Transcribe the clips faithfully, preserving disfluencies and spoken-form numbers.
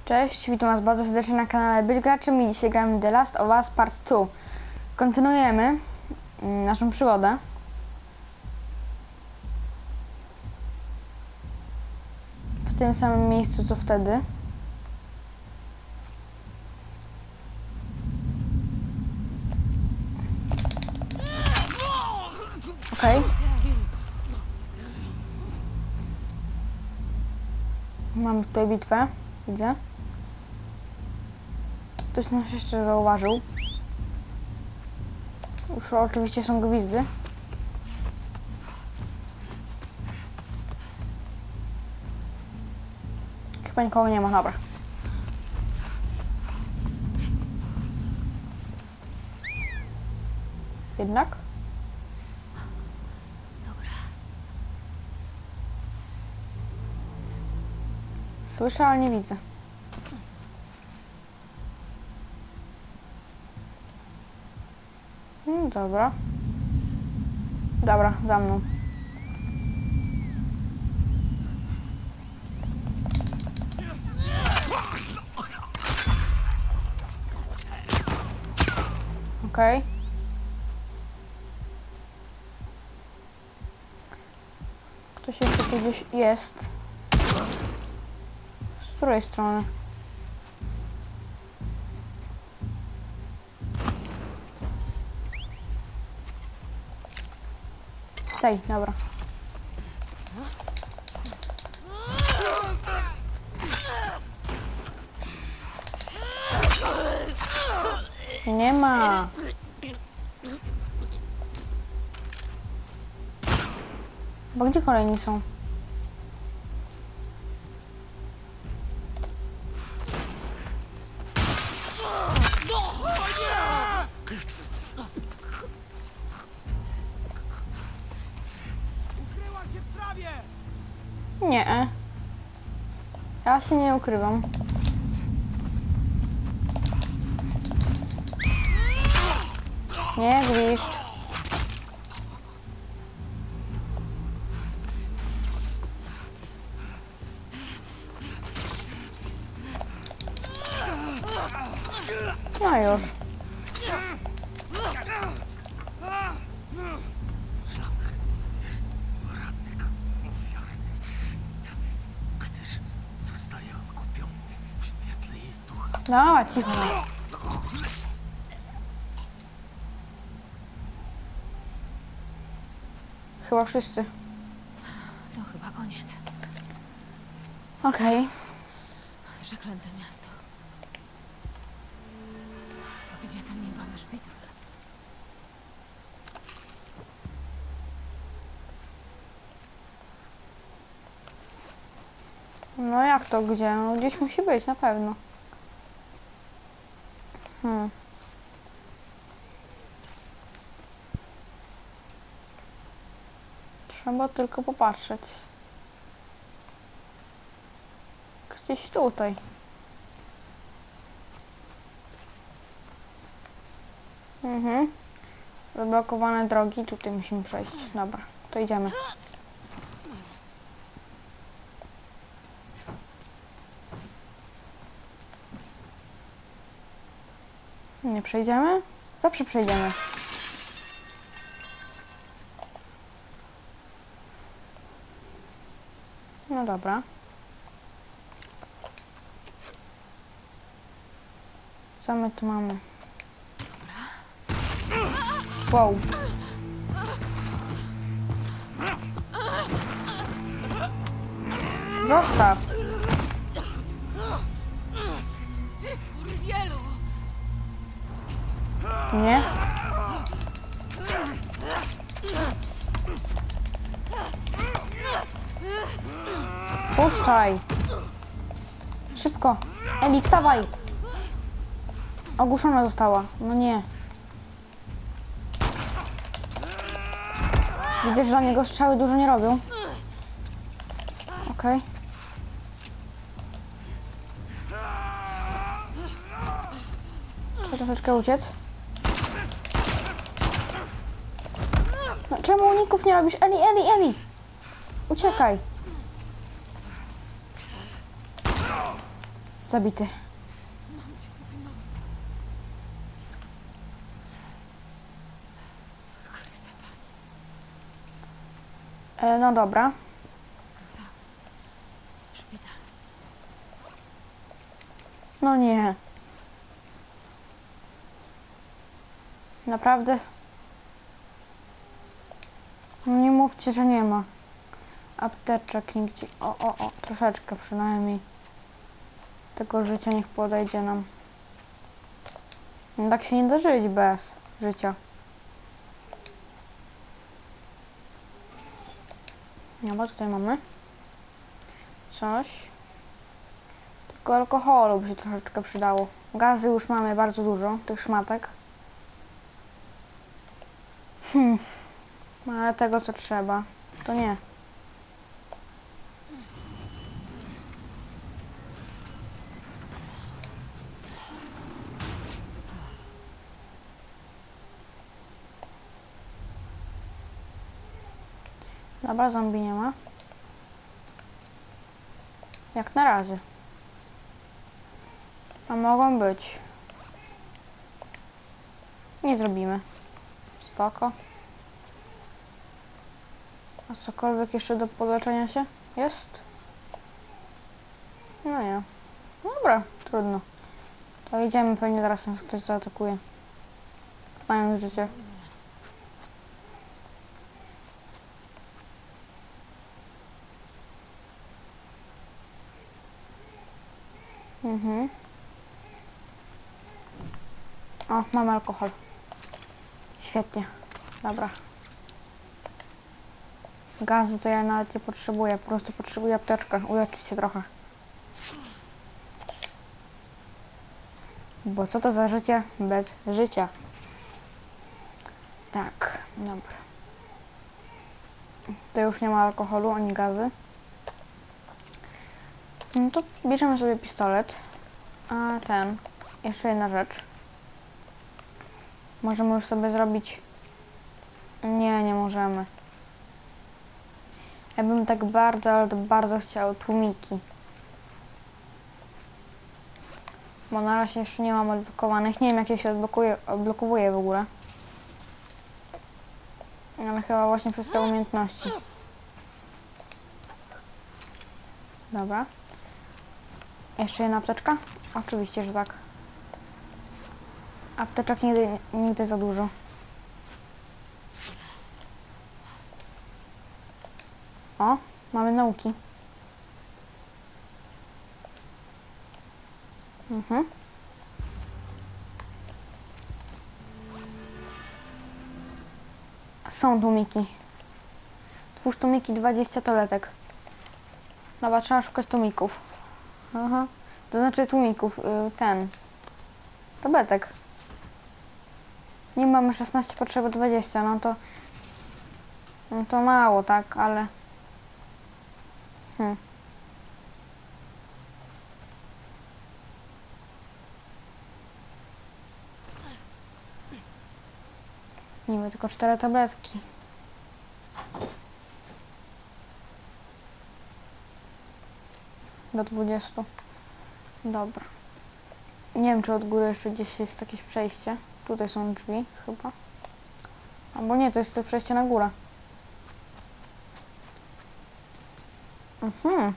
Cześć, witam was bardzo serdecznie na kanale Być Graczem i dzisiaj gramy The Last of Us Part dwa. Kontynuujemy naszą przygodę. W tym samym miejscu co wtedy. Okej. Okay. Mamy tutaj bitwę, widzę. Ktoś nas jeszcze zauważył. Już oczywiście są gwizdy. Chyba nikogo nie ma, dobra. Jednak? Dobra. Słyszę, ale nie widzę. Hmm, dobra. Dobra, za mną. Okej. Okay. Ktoś jeszcze tu gdzieś jest. Z której strony? Stej, dobra. Nie ma. Bo gdzie kolejni są? Nie. Ja się nie ukrywam. Nie gwiszcz. No już. Jest poranek ofiarny, gdyż zostaje odkupiony w świetle jej ducha. No, cicho. Chyba wszyscy. To chyba koniec. Okej. Okay. Przeklęte miasto. To gdzie ten niebany szpital? No jak to gdzie? No gdzieś musi być, na pewno. Hmm. Trzeba tylko popatrzeć. Gdzieś tutaj. Mhm. Zablokowane drogi, tutaj musimy przejść. Dobra, to idziemy. Nie przejdziemy? Zawsze przejdziemy. No dobra. Co my tu mamy? Wow. Zostaw. Ty skurwielu! Nie? Puszczaj. Szybko. Eli, wstawaj. Ogłuszona została. No nie. Widzę, że dla niego strzały dużo nie robią. Okej. Okay. Trzeba troszeczkę uciec. No, czemu uników nie robisz? Eli, Eli, Eli! Uciekaj. Zabity. Mam cię, ty no. Chryste Panie. E, no dobra. Za. Szpital. No nie. Naprawdę? No nie mówcie, że nie ma. Apteczek nigdzie. O, o, o, troszeczkę przynajmniej. Tego życia niech podejdzie nam. No tak się nie da żyć bez życia. Nie, bo tutaj mamy coś. Tylko alkoholu by się troszeczkę przydało. Gazy już mamy bardzo dużo, tych szmatek. Hmm. Ale tego co trzeba, to nie. Dobra, zombie nie ma. Jak na razie. A mogą być. Nie zrobimy. Spoko. A cokolwiek jeszcze do podleczenia się jest? No nie. Dobra, trudno. To idziemy, pewnie zaraz nas ktoś zaatakuje. Znając życie. Mhm. O, mamy alkohol. Świetnie. Dobra. Gazy to ja nawet nie potrzebuję. Po prostu potrzebuję apteczkę. Uleczyć się trochę. Bo co to za życie bez życia? Tak, dobra. To już nie ma alkoholu ani gazy. No to bierzemy sobie pistolet. A ten, jeszcze jedna rzecz. Możemy już sobie zrobić... Nie, nie możemy. Ja bym tak bardzo, ale to bardzo chciał tłumiki. Bo na razie jeszcze nie mam odblokowanych. Nie wiem, jak je się odblokuje, odblokowuje w ogóle. Ale chyba właśnie przez te umiejętności. Dobra. Jeszcze jedna apteczka? Oczywiście, że tak. Apteczek nigdy, nigdy za dużo. O, mamy nauki. Mhm. Są tłumiki. Twórz tłumiki, dwadzieścia tabletek. Dobra, trzeba szukać tłumików. Aha. To znaczy tłumików, yy, ten. Tabletek. Nie mamy szesnaście, potrzeba dwadzieścia, no to... No to mało, tak, ale... Hmm. Niby tylko cztery tabletki. Do dwudziestu. Dobra. Nie wiem, czy od góry jeszcze gdzieś jest jakieś przejście. Tutaj są drzwi, chyba. Albo nie, to jest to przejście na górę. Mhm.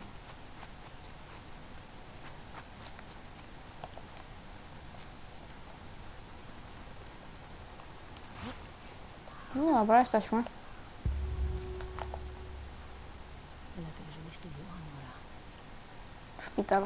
No dobra, jesteśmy. Lepiej, żebyś tu była, Nora. Szpital.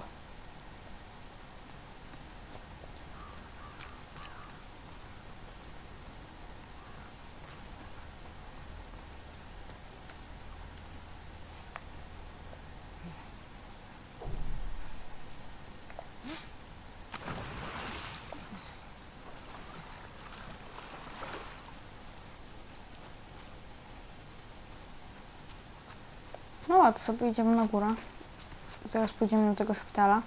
No a to sobie idziemy na górę. Zaraz pójdziemy do tego szpitala.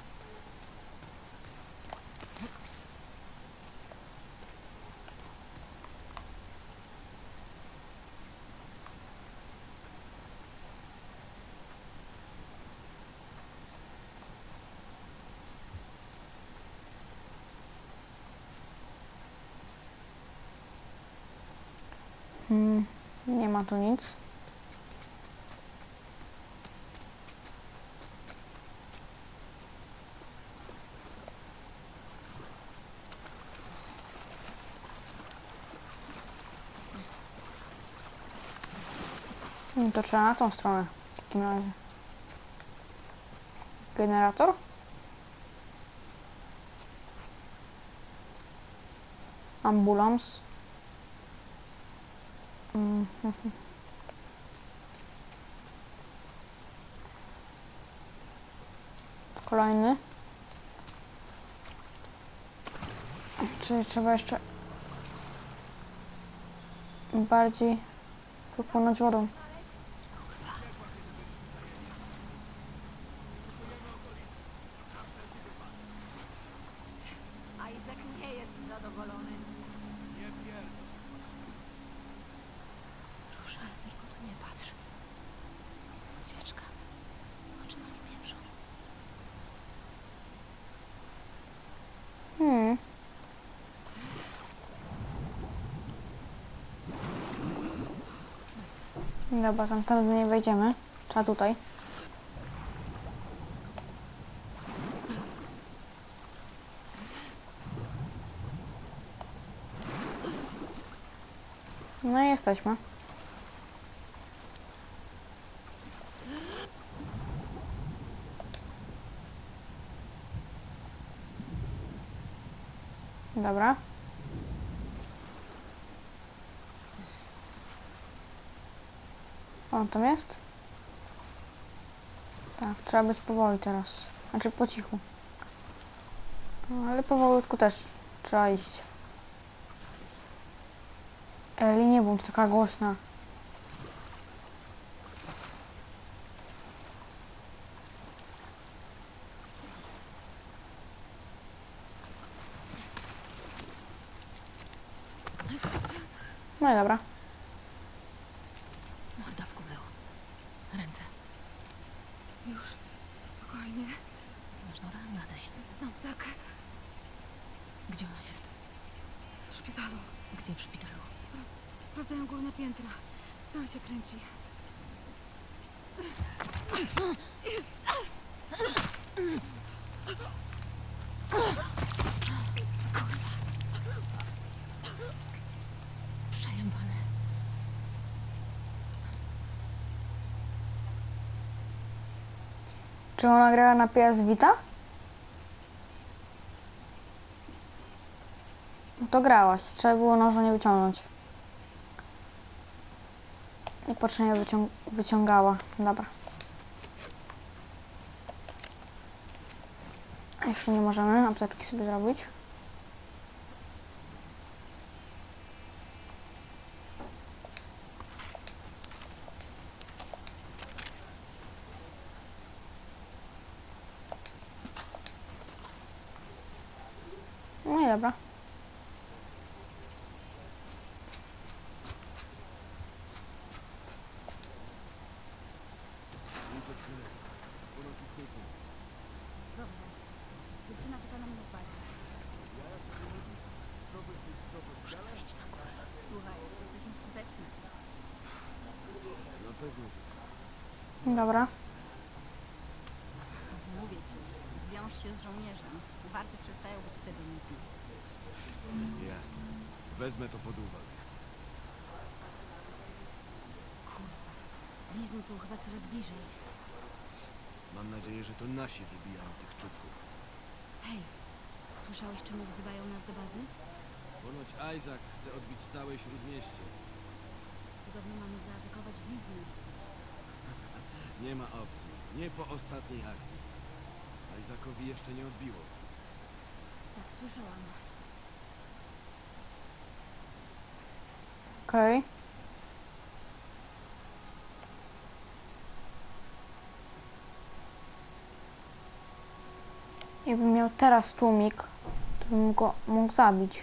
Hmm, nie ma tu nic. Hmm, to trzeba na tą stronę w takim razie. Generator? Ambulans. Mhm. Kolejny. Czyli trzeba jeszcze bardziej wypłynąć wodą. Isaac nie jest zadowolony. Proszę, tylko tu nie patrz. Ucieczka. O czym oni pieprzą? Hmm. Dobra, tam tam nie wejdziemy. Trzeba tutaj. No i jesteśmy. Dobra. O, tam jest? Tak, trzeba być powoli teraz. Znaczy po cichu. No, ale powolutku też trzeba iść. Eli, nie bądź taka głośna. No i dobra. Morda w kubeł. Ręce. Już. Spokojnie. Znasz Nora? Gadaj. Znam tak. Gdzie ona jest? W szpitalu. Gdzie w szpitalu? Spra sprawdzają górne piętra. Tam się kręci. Kurwa. Przejębane. Czy ona grała na P S Vita? No to grałaś. Trzeba było noża nie wyciągnąć. I potrzebnie wycią wyciągała. Dobra. A jeszcze nie możemy apteczki sobie zrobić. No i dobra. Dziewczyna pyta na mnie uwagi. Muszę wejść na górę. Słuchaj, jesteśmy skuteczne. Dobra. Mówię ci, zwiąż się z żołnierzem. Warte przestają być wtedy niki. Jasne. Wezmę to pod uwagę. Kurwa, blizny są chyba coraz bliżej. Mam nadzieję, że to nasi wybijają tych czubków. Hej, słyszałeś, czemu wzywają nas do bazy? Ponoć Isaac chce odbić całe śródmieście. Podobno mamy zaatakować blizny. Nie ma opcji. Nie po ostatniej akcji. Isaacowi jeszcze nie odbiło. Tak, słyszałam. Okej. Jakbym miał teraz tłumik, to bym go mógł zabić.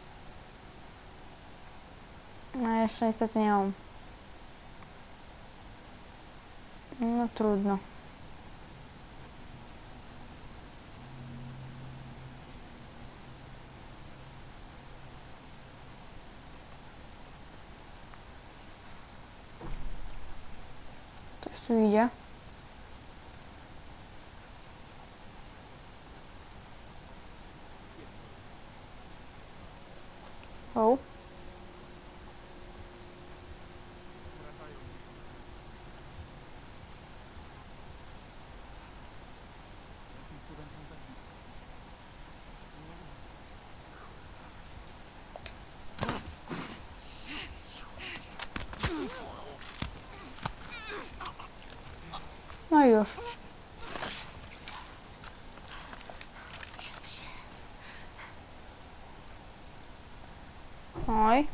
No jeszcze niestety nie mam. No trudno. Tu idzie. O. No i już. Oj.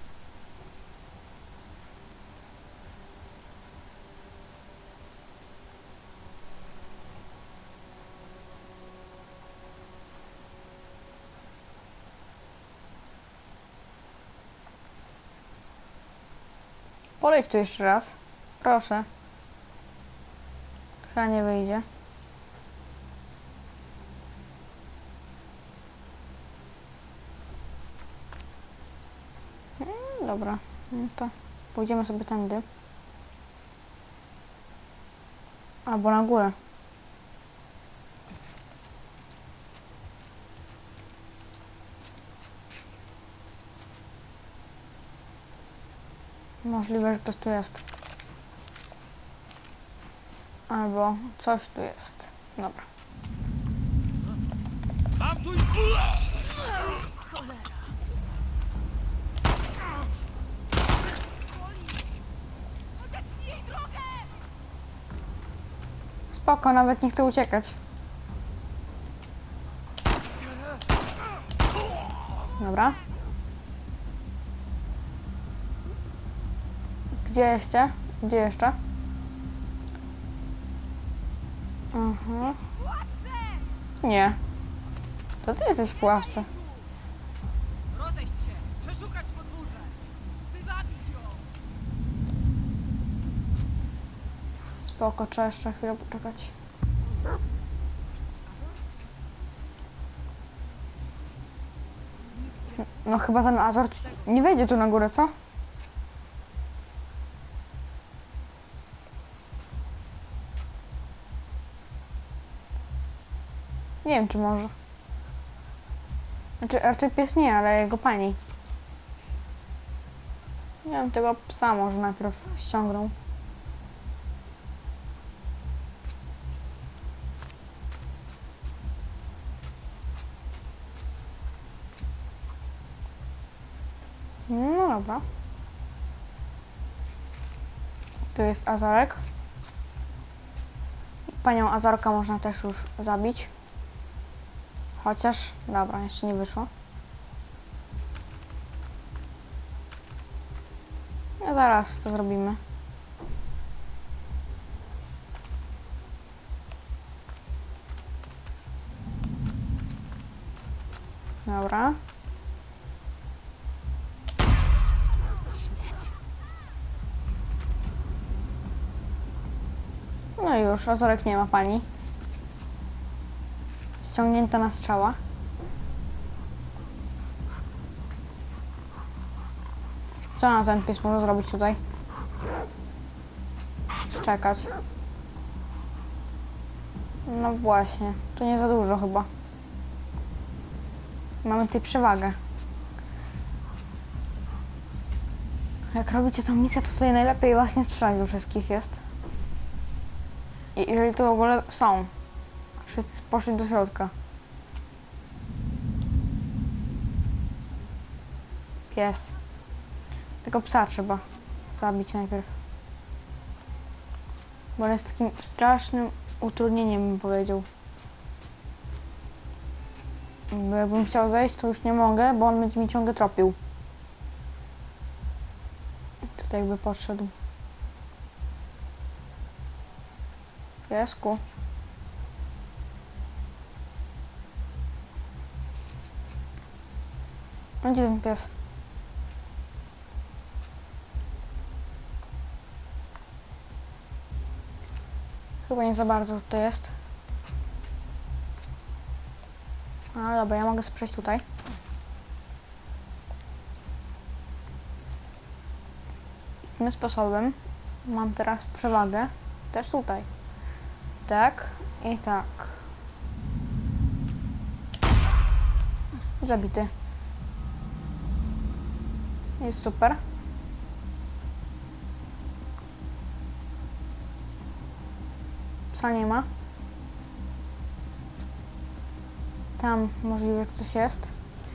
Podejdź tu jeszcze raz. Proszę. Chyba nie wyjdzie. Mm, dobra. No to pójdziemy sobie tędy. Albo na górę. Możliwe, że ktoś tu jest. Albo coś tu jest. Dobra. Mam tu... Spoko, nawet nie chcę uciekać. Dobra. Gdzie jeszcze? Gdzie jeszcze? Mhm. Nie. To ty jesteś w pułapce. Rozejść się! Przeszukać podwórze! Wywabić ją! Spoko, trzeba jeszcze chwilę poczekać. No chyba ten Azor nie wejdzie tu na górę, co? Nie wiem, czy może. Znaczy, raczej pies nie, ale jego pani. Nie wiem, tego psa może najpierw ściągnął. No dobra. Tu jest Azorek. Panią Azorka można też już zabić. Chociaż, dobra, jeszcze nie wyszło. No zaraz to zrobimy. Dobra. No i już, Azorek nie ma pani. Ściągnięta na strzała. Co na ten pies może zrobić tutaj? Czekać. No właśnie, to nie za dużo chyba. Mamy tutaj przewagę. Jak robicie tą misję, to tutaj najlepiej właśnie strzelać do wszystkich jest. I jeżeli tu w ogóle są. Wszyscy poszli do środka. Pies. Tego psa trzeba zabić najpierw. Bo on jest takim strasznym utrudnieniem, bym powiedział. Bo jakbym chciał zejść, to już nie mogę, bo on będzie mi ciągle tropił. Tutaj jakby podszedł. Piesku. No gdzie ten pies? Chyba nie za bardzo tutaj jest. No dobra, ja mogę sobie przejść tutaj. Tym sposobem mam teraz przewagę. Też tutaj. Tak i tak. Zabity. Jest super. Psa nie ma. Tam możliwe ktoś jest.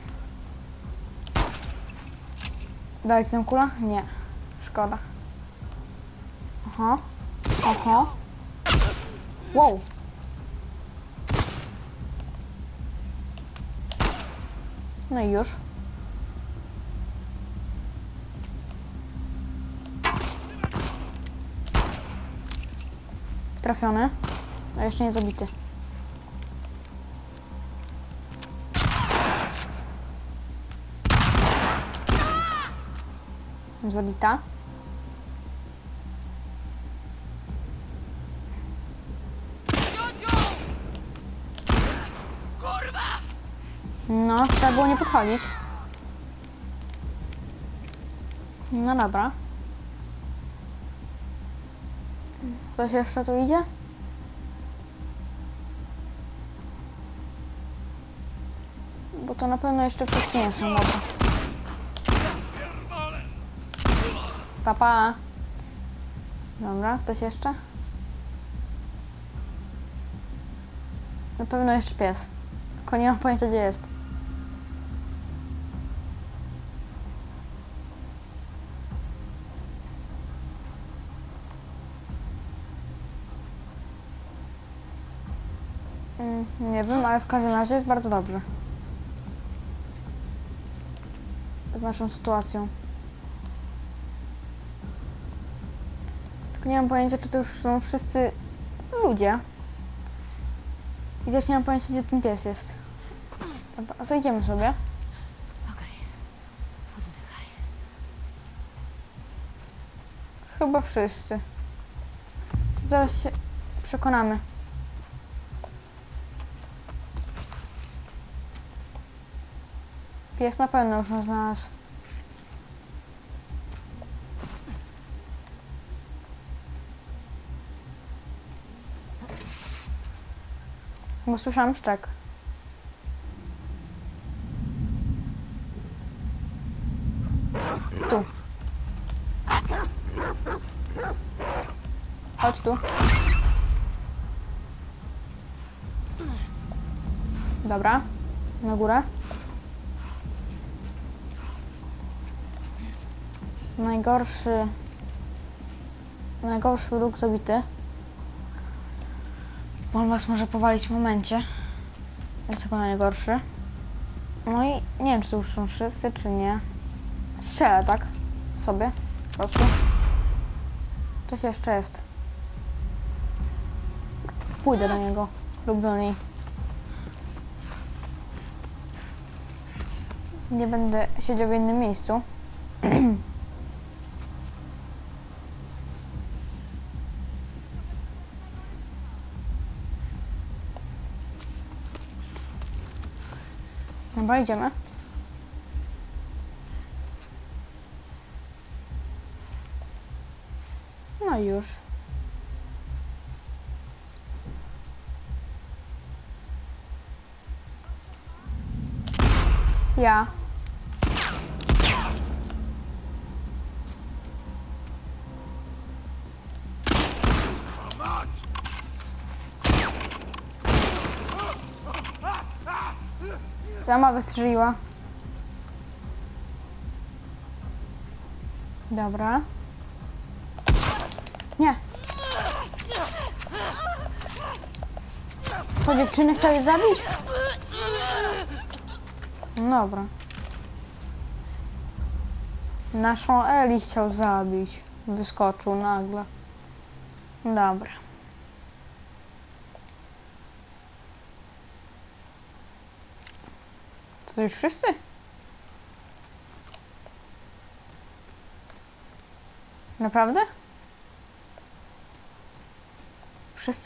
Dajcie nam kula? Nie. Szkoda. Aha. Aha. Wow. No i już. Trafiony. A jeszcze nie zabity. Zabita. No, trzeba było nie podchodzić. No dobra. Ktoś jeszcze tu idzie? Bo to na pewno jeszcze wszyscy nie są, dobra. Papa. Dobra, ktoś jeszcze? Na pewno jeszcze pies. Tylko nie mam pojęcia, gdzie jest. Mm, nie wiem, ale w każdym razie jest bardzo dobrze. Z naszą sytuacją. Tylko nie mam pojęcia, czy to już są wszyscy ludzie. I też nie mam pojęcia, gdzie ten pies jest. Dobra, zejdziemy sobie. Okej. Oddychaj. Chyba wszyscy. Zaraz się przekonamy. Pies na pewno już nas znalazł. Bo słyszałam szczek. Tu. Chodź tu. Dobra. Na górę. Najgorszy... Najgorszy wróg zabity. Bo on was może powalić w momencie. Dlatego najgorszy. No i nie wiem, czy to już są wszyscy, czy nie. Strzelę, tak? Sobie. Po prostu. Coś jeszcze jest. Pójdę do niego. Lub do niej. Nie będę siedział w jednym miejscu. Dobra, idziemy. No i już. Ja. Sama wystrzeliła. Dobra. Nie. Co, dziewczyny chciały zabić? Dobra. Naszą Eli chciał zabić. Wyskoczył nagle. Dobra. To już wszyscy? Naprawdę? Wszyscy?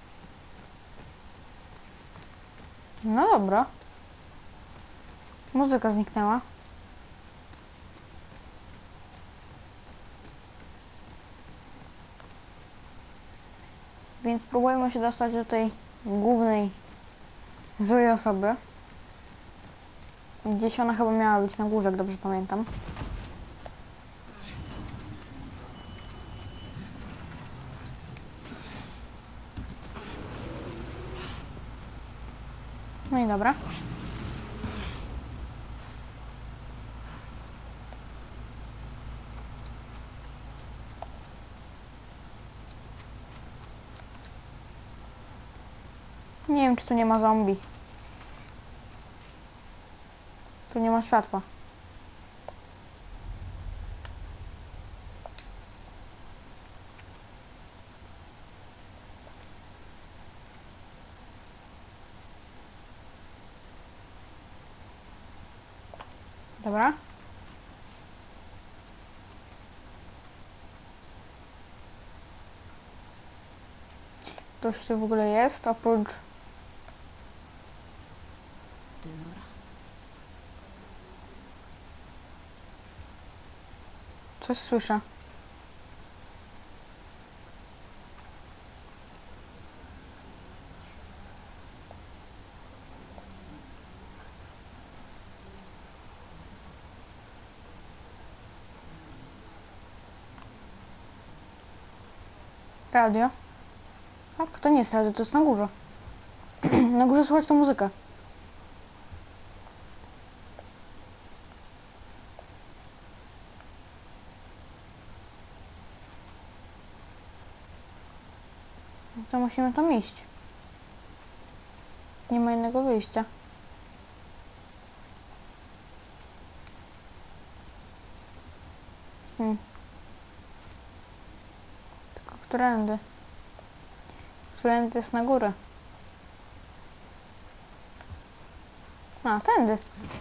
No dobra. Muzyka zniknęła. Więc próbujemy się dostać do tej głównej złej osoby. Gdzieś ona chyba miała być na górze, jak dobrze pamiętam. No i dobra. Nie wiem, czy tu nie ma zombie. Tu nie ma światła. Dobra. Ktoś tu w ogóle jest, oprócz... Dynora. Coś słyszę. Radio. Tak, to nie jest radio, to jest na górze. Na górze słychać tą muzykę. No to musimy tam iść. Nie ma innego wyjścia. Hmm. Tylko którędy? Którędy jest na górę? A, tędy.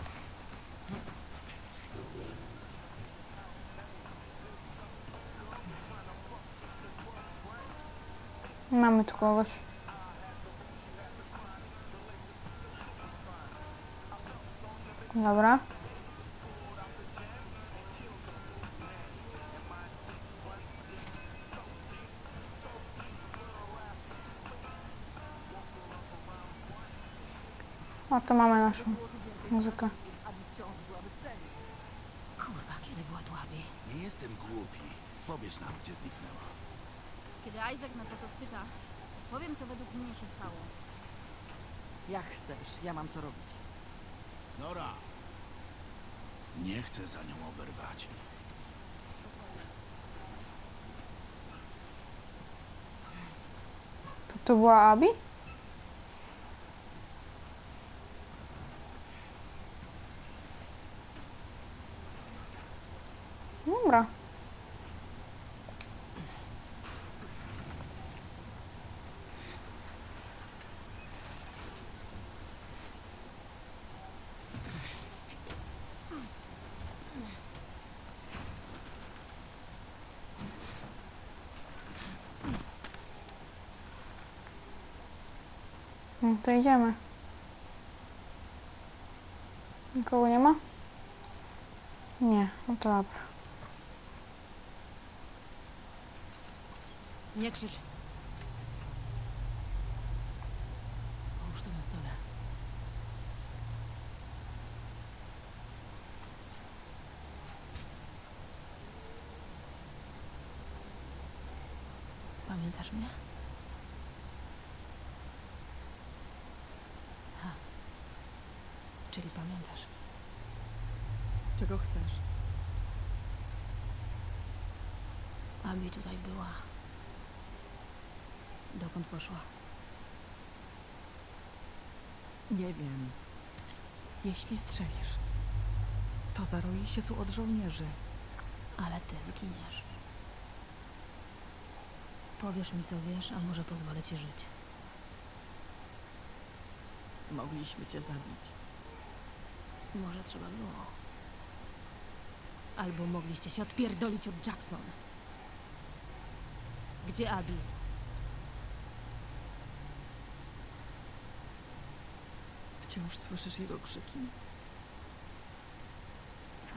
Mamy tu kogoś. Dobra. O, to mamy naszą muzykę. Kurwa, kiedy była tu Abby? Nie jestem głupi. Powiesz nam, gdzie zniknęła. Kiedy Isaac nas o to spyta, powiem, co według mnie się stało. Jak chcesz, ja mam co robić. Nora! Nie chcę za nią oberwać. To, to była Abby? Dobra. No to idziemy. Nikogo nie ma? Nie, no to dobra. Nie krzycz. Połóż to na stole. Pamiętasz mnie? Ha. Czyli pamiętasz. Czego chcesz? Abby tutaj była. Dokąd poszła? Nie wiem. Jeśli strzelisz, to zaroi się tu od żołnierzy. Ale ty zginiesz. Powiesz mi, co wiesz, a może pozwolę ci żyć. Mogliśmy cię zabić. Może trzeba było. Albo mogliście się odpierdolić od Jackson. Gdzie Abby? Wciąż słyszysz jego krzyki? Co?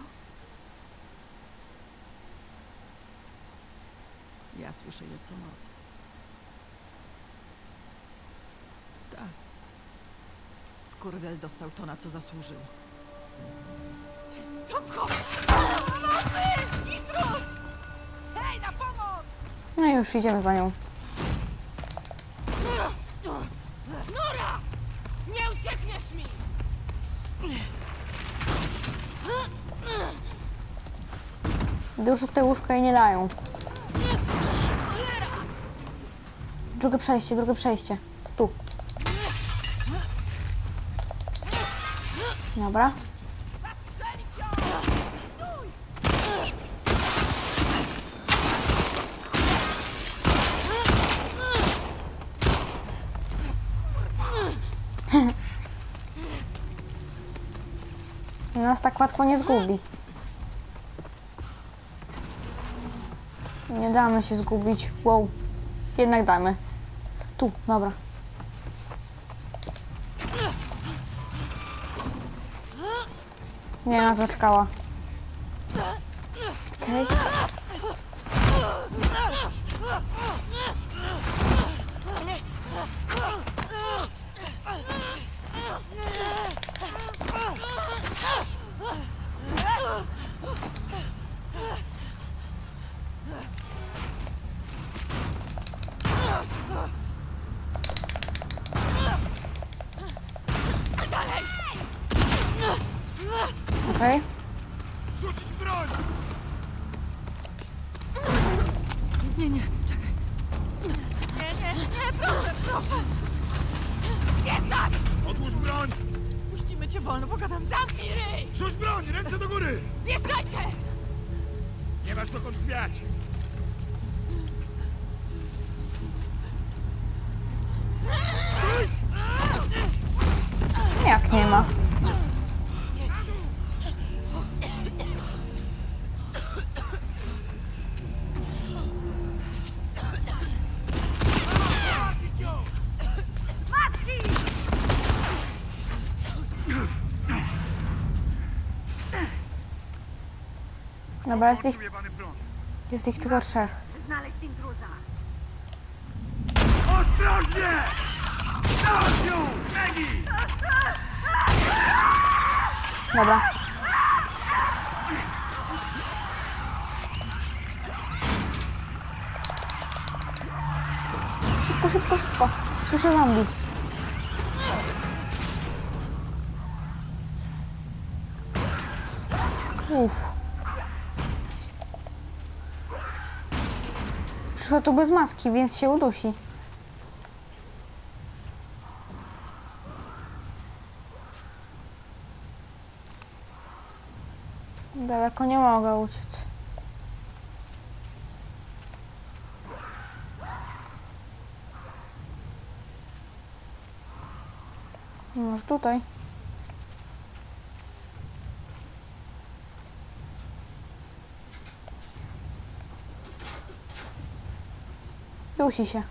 Ja słyszę je co noc. Skurwiel dostał to, na co zasłużył. Suko! Intruz! Hej, na pomoc! No i już idziemy za nią. Nora! Nie uciekniesz mi! Dużo te łóżka jej nie dają. Drugie przejście, drugie przejście. Tu. Dobra. Nas tak łatwo nie zgubi. Nie damy się zgubić. Wow. Jednak damy. Tu, dobra. Nie, nas zaczekała. Okej. Okej. Rzucić broń! Nie, nie, czekaj. Nie, nie, nie, proszę, proszę. Wieszak! Odłóż broń! Puścimy cię wolno, pogadam. Zamknij ryj! Rzuć broń! Ręce do góry! Zjeżdżajcie! Nie masz dokąd zwiać! Jak nie ma? Dobra, jest ich, jest ich tylko trzech. Znaleźć intruza! Ostrożnie! Dać ją! Maggie! Dobra. Szybko, szybko, szybko. Słyszę zombie. Uff. Przyszła tu bez maski, więc się udusi. Daleko nie mogę uciec. Może tutaj. Dusi się.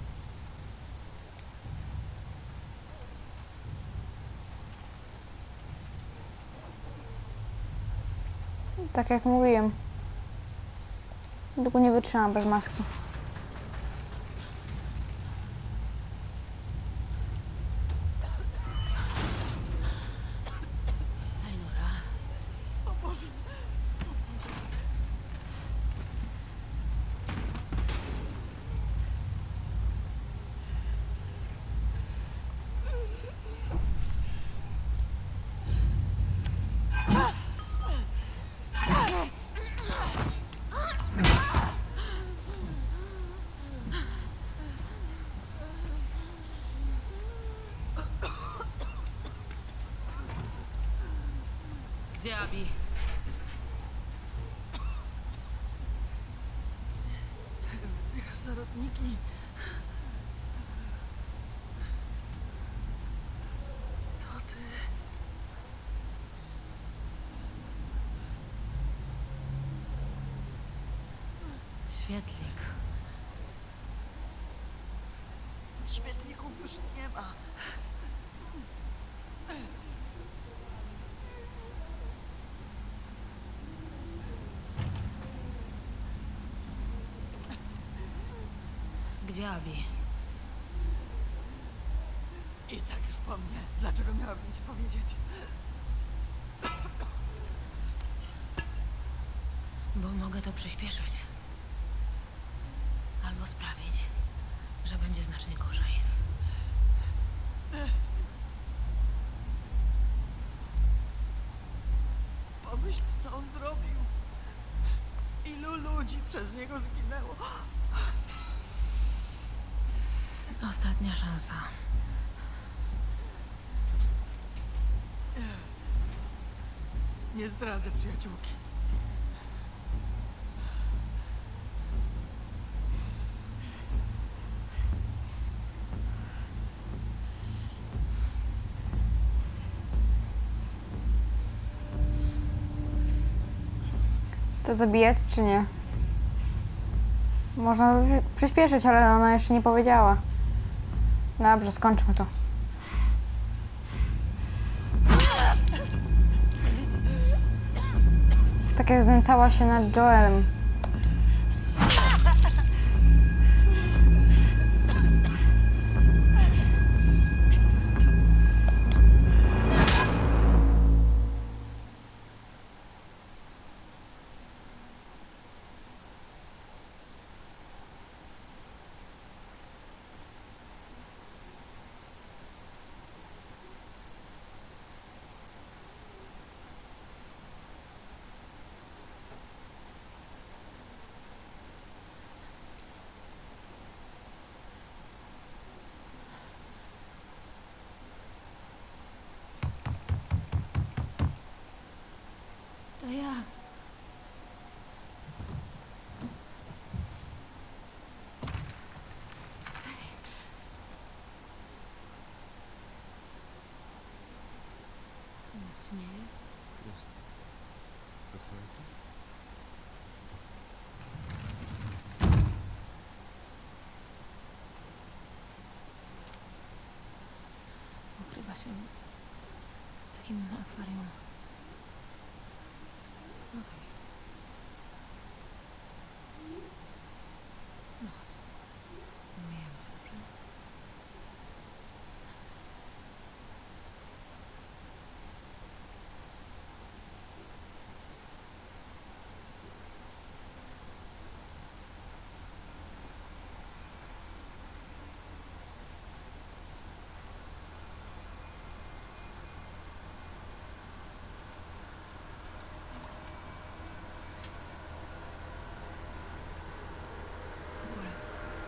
Tak jak mówiłem. Długo nie wytrzymam bez maski. Hej, Nora. O Boże. Gdzie Abi? Wdychasz zarodniki. To ty. Świetlik. Świetlików już nie ma. Gdzie Abi? I tak już po mnie. Dlaczego miałabym ci powiedzieć? Bo mogę to przyspieszyć. Albo sprawić, że będzie znacznie gorzej. Pomyśl, co on zrobił. Ilu ludzi przez niego zginęło. Ostatnia szansa. Nie zdradzę przyjaciółki. To zabijać czy nie? Można by przyspieszyć, ale ona jeszcze nie powiedziała. Dobrze, skończmy to. Tak jak znęcała się nad Joelem. To ja. Nic nie jest? Jest. To twoje krew? Ukrywa się w takim akwarium. Okej. No chodź. Umyjemy cię, dobrze? W górę.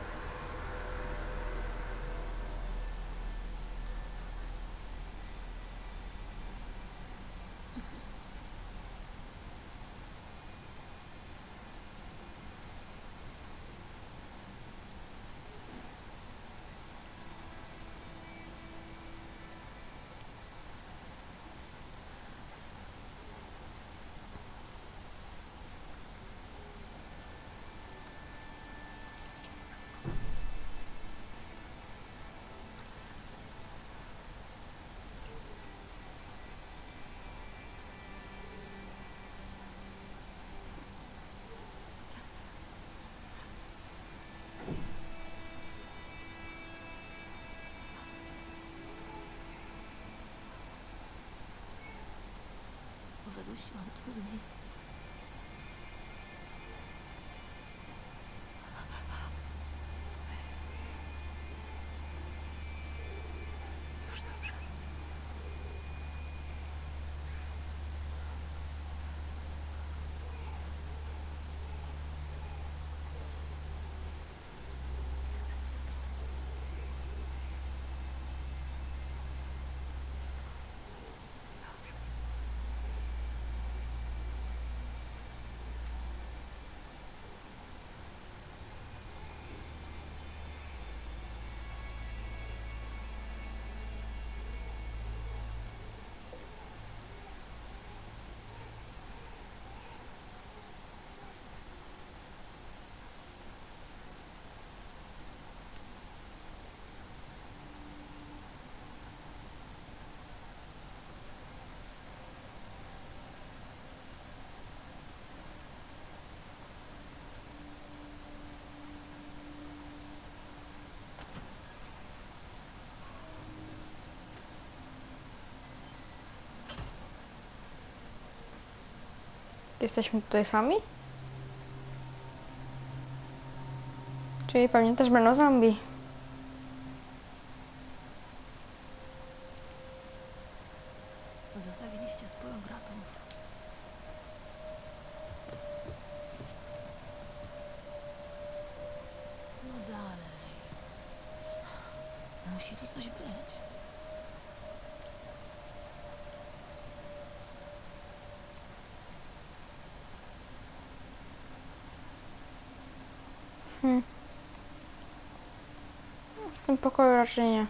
Wydusiłam to z niej. Już dobrze. Nie chcę cię stracić. Dobrze. Jesteśmy tutaj sami? Czyli pewnie też będą zombie. Zostawiliście sporo gratów. No dalej. Musi tu coś być. Hmm. W tym pokoju raczej nie.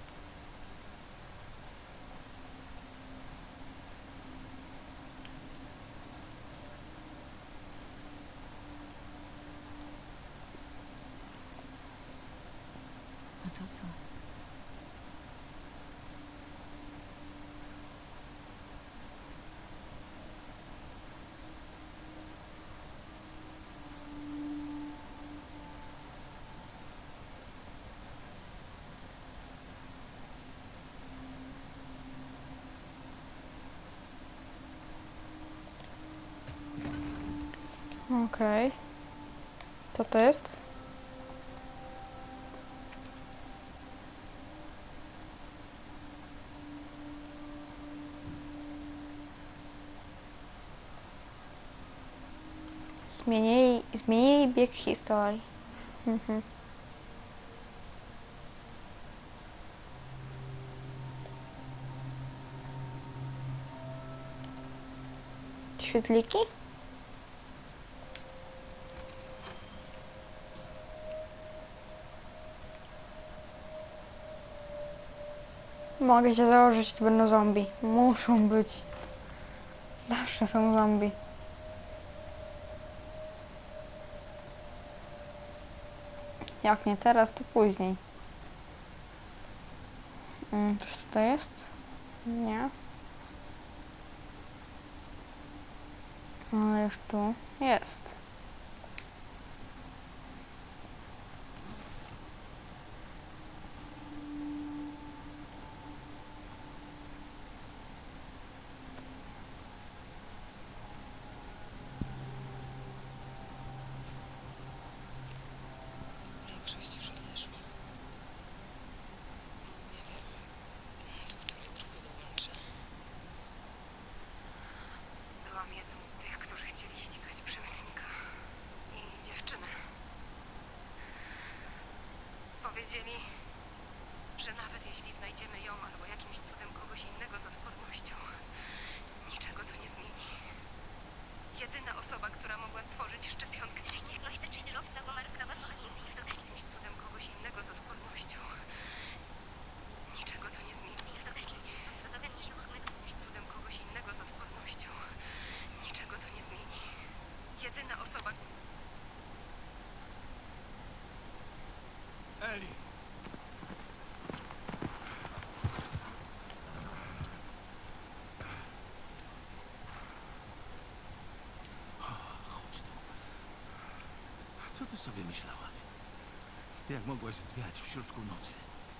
A to co? Okej. Co to jest? Zmienili, zmienili bieg historii. Mhm. Świetliki? Mogę się założyć, to będą zombie. Muszą być. Zawsze są zombie. Jak nie teraz, to później. Mm, coś tutaj jest? Nie. Ale już tu jest. Większość już odeszła. Nie wiem, do której grupy dołączę. Byłam jedną z tych, którzy chcieli ścigać przemytnika i dziewczynę. Powiedzieli, że nawet jeśli znajdziemy ją albo jakimś cudem kogoś innego z odpornością, niczego to nie zmieni. Jedyna osoba, która mogła stworzyć szczepionkę, jakimś cudem kogoś innego z odpornością, niczego to nie zmieni. Jakimś cudem kogoś innego z odpornością, niczego to nie zmieni. Jedyna osoba... Eli! Chodź tu. Co ty sobie myślałaś? Jak mogłaś zwiać w środku nocy?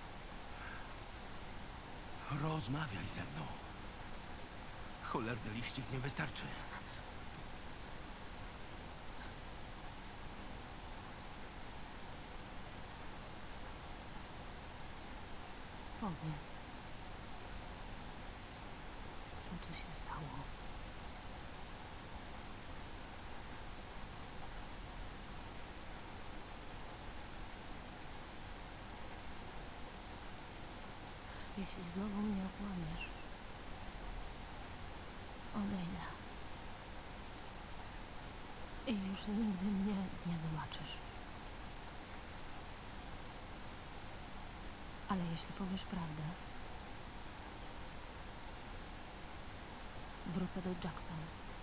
Rozmawiaj ze mną. Cholerny liścik nie wystarczy. Powiedz. Co tu się stało? Jeśli znowu mnie okłamiesz, odejdę. I już nigdy mnie nie zobaczysz. Ale jeśli powiesz prawdę, wrócę do Jackson.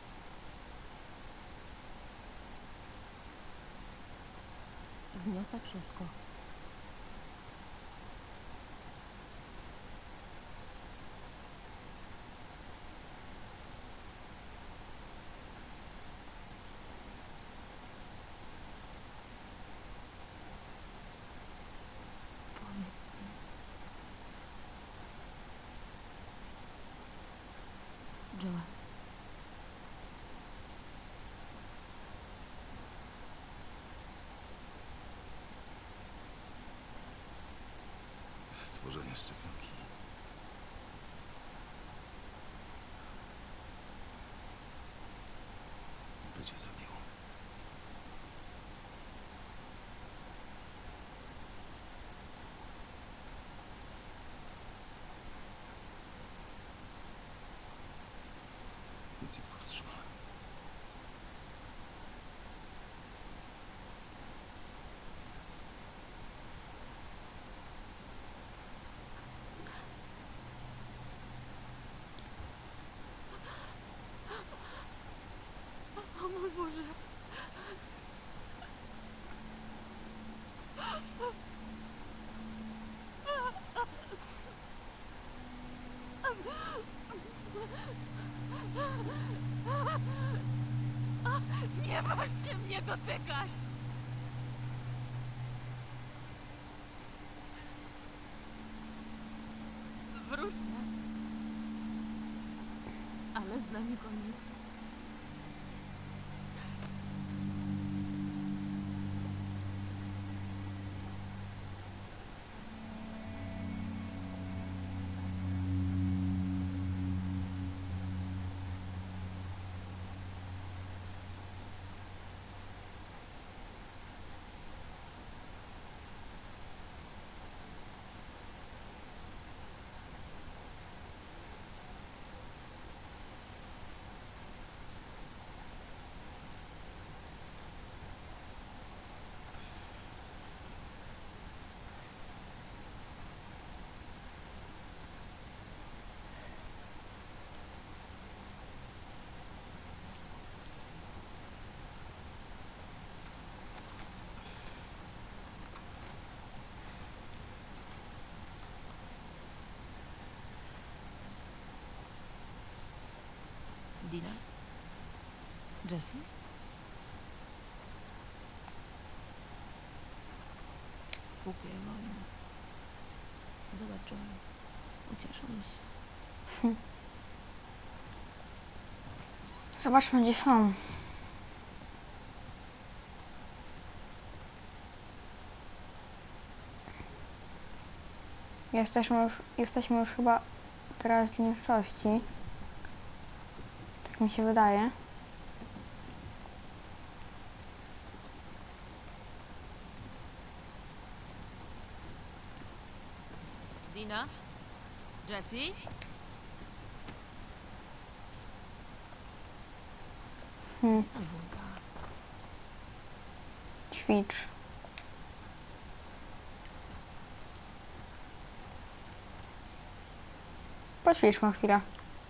Zniosę wszystko. Powiedz mi. Joel. Więc ich powstrzymałem. O mój Boże. Nie możecie mnie dotykać! Wrócę. Ale z nami koniec. Dina? Jessie? Kupię wojnę. Zobacz, Joel. Ucieszą się. Zobaczmy, gdzie są. Jesteśmy już, jesteśmy już chyba w teraźniejszości. Tak mi się wydaje. Dina? Jessie? Hmm, Dwójka. ćwicz. Poćwiczmy chwilę.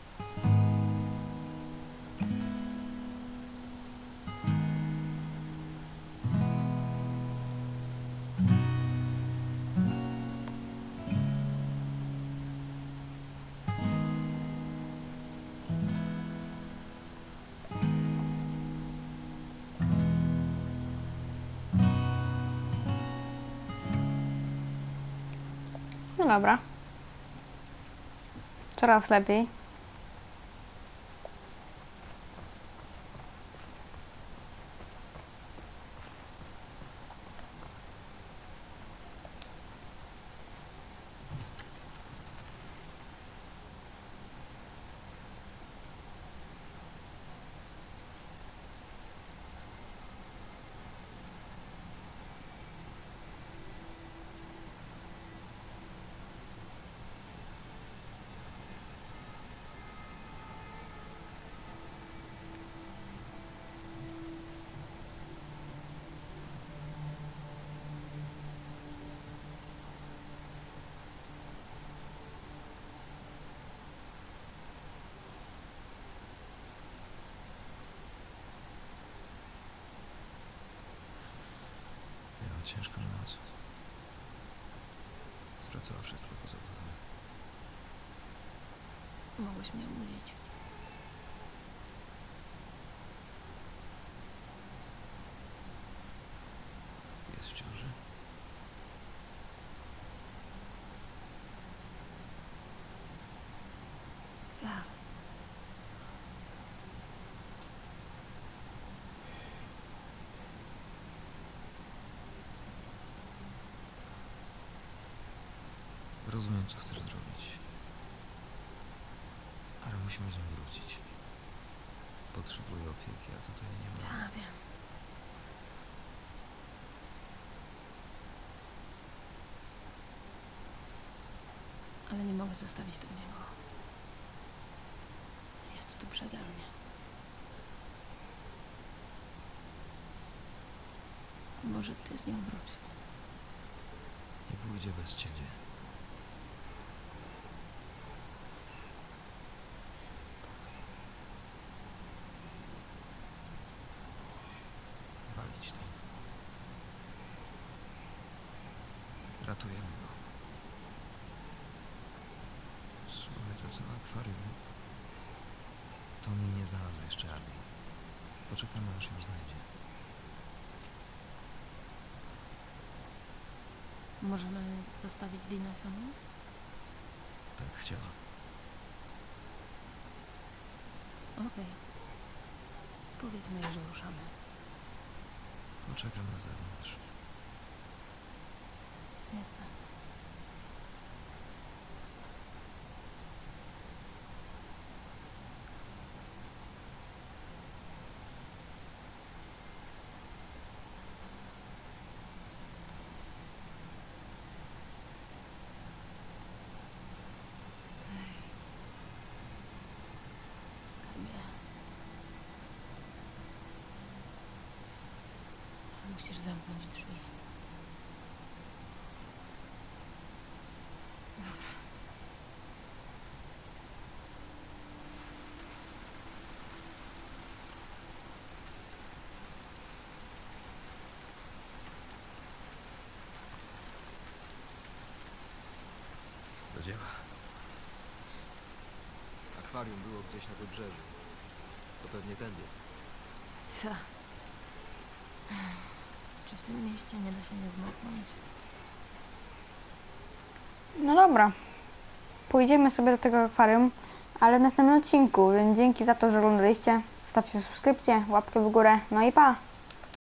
No dobra. Coraz lepiej. Miała ciężką noc. Stracała wszystko poza domem. Mogłeś mnie obudzić. Jest w ciąży? Tak. Rozumiem, co chcesz zrobić. Ale musimy z nią wrócić. Potrzebuję opieki, a tutaj nie ma. Tak, wiem. Ale nie mogę zostawić do niego. Jest tu przeze mnie. Może ty z nią wróć. Nie pójdzie bez ciebie. Walić to. Ratujemy go. Słuchaj, to co akwarium? To mi nie znalazł jeszcze Abby. Poczekamy, aż ją znajdzie. Możemy zostawić Dinę samą? Tak chciała. Okej. Powiedzmy jej, że ruszamy. Poczekam na zewnątrz. Jasne. Skarbie. Musisz zamknąć drzwi. Dobra. Do dzieła. Akwarium było gdzieś na wybrzeżu. To pewnie tędy. Co? Czy w tym mieście nie da się nie zmoknąć? No dobra. Pójdziemy sobie do tego akwarium, ale w następnym odcinku, więc dzięki za to, że oglądaliście. Zostawcie subskrypcję, łapkę w górę, no i pa!